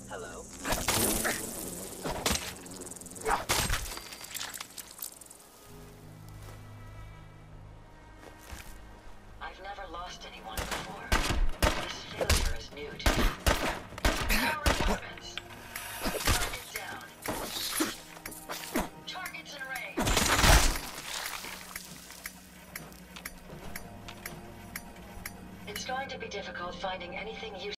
Hello? I've never lost anyone before. This failure is new to me. Power weapons. Target down. Targets in range. It's going to be difficult finding anything useful.